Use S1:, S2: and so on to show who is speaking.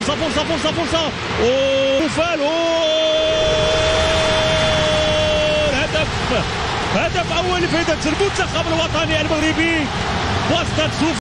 S1: فرصة وفال الهدف، هدف أول لفائدة المنتخب الوطني المغربي.